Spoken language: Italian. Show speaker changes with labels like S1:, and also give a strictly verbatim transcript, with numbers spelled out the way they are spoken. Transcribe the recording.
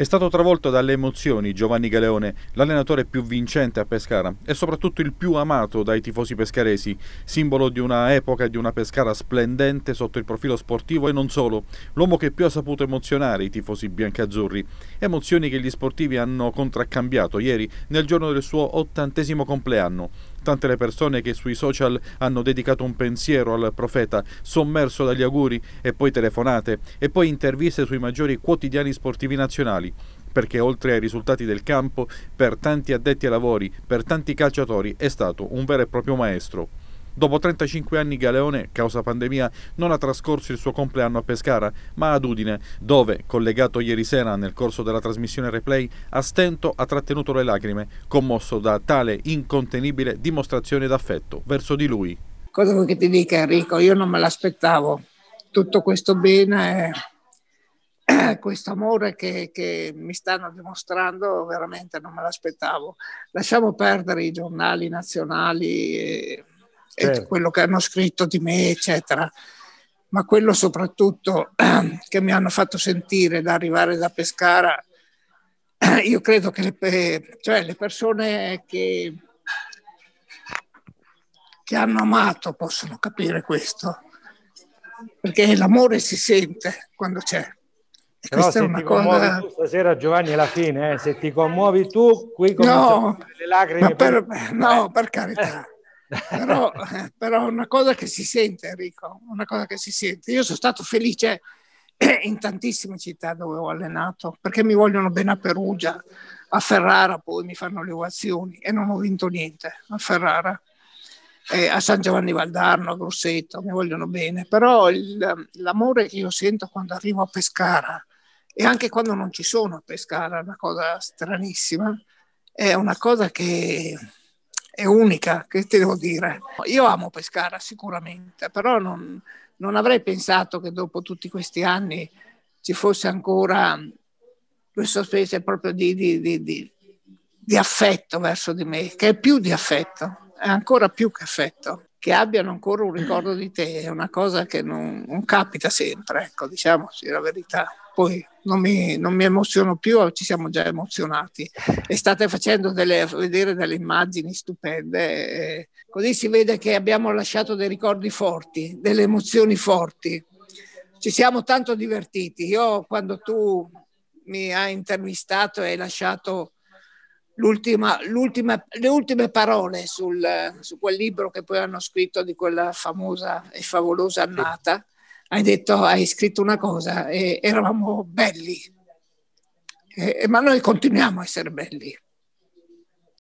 S1: È stato travolto dalle emozioni Giovanni Galeone, l'allenatore più vincente a Pescara e soprattutto il più amato dai tifosi pescaresi, simbolo di una epoca e di una Pescara splendente sotto il profilo sportivo e non solo, l'uomo che più ha saputo emozionare i tifosi biancazzurri, emozioni che gli sportivi hanno contraccambiato ieri nel giorno del suo ottantesimo compleanno. Tante le persone che sui social hanno dedicato un pensiero al profeta, sommerso dagli auguri e poi telefonate e poi interviste sui maggiori quotidiani sportivi nazionali, perché oltre ai risultati del campo, per tanti addetti ai lavori, per tanti calciatori è stato un vero e proprio maestro. Dopo trentacinque anni Galeone, causa pandemia, non ha trascorso il suo compleanno a Pescara, ma ad Udine, dove, collegato ieri sera nel corso della trasmissione replay, a stento ha trattenuto le lacrime, commosso da tale incontenibile dimostrazione d'affetto verso di lui.
S2: Cosa vuoi che ti dica, Enrico? Io non me l'aspettavo. Tutto questo bene, eh, questo amore che, che mi stanno dimostrando, veramente non me l'aspettavo. Lasciamo perdere i giornali nazionali e, certo. e quello che hanno scritto di me, eccetera. Ma quello soprattutto eh, che mi hanno fatto sentire da arrivare da Pescara, eh, io credo che le, cioè, le persone che, che hanno amato possono capire questo, perché l'amore si sente quando c'è. E
S3: Però
S2: questa
S3: se
S2: è una
S3: ti commuovi
S2: cosa...
S3: tu stasera, Giovanni, è la fine, eh? Se ti commuovi tu, qui cominciano
S2: no,
S3: le lacrime.
S2: ma per,
S3: per...
S2: no, per carità. Però, però una cosa che si sente, Enrico, una cosa che si sente. Io sono stato felice in tantissime città dove ho allenato, perché mi vogliono bene a Perugia, a Ferrara poi mi fanno le ovazioni e non ho vinto niente a Ferrara. Eh, a San Giovanni Valdarno, a Grosseto, mi vogliono bene, però il, l'amore che io sento quando arrivo a Pescara e anche quando non ci sono a Pescara, è una cosa stranissima, è una cosa che è unica, che te devo dire. Io amo Pescara sicuramente, però non, non avrei pensato che dopo tutti questi anni ci fosse ancora questa specie proprio di, di, di, di, di affetto verso di me, che è più di affetto. È ancora più che affetto, che abbiano ancora un ricordo di te, è una cosa che non, non capita sempre, ecco, diciamoci la verità. Poi non mi, non mi emoziono più, ci siamo già emozionati e state facendo delle, vedere delle immagini stupende, e così si vede che abbiamo lasciato dei ricordi forti, delle emozioni forti. Ci siamo tanto divertiti. Io quando tu mi hai intervistato e hai lasciato L'ultima, l'ultima, le ultime parole sul, su quel libro che poi hanno scritto di quella famosa e favolosa annata, hai detto, hai scritto una cosa e eravamo belli, e, ma noi continuiamo a essere belli.